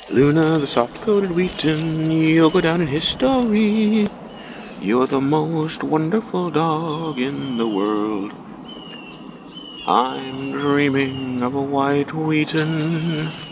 Luna, the soft-coated Wheaten, you'll go down in history. You're the most wonderful dog in the world. I'm dreaming of a white Wheaten.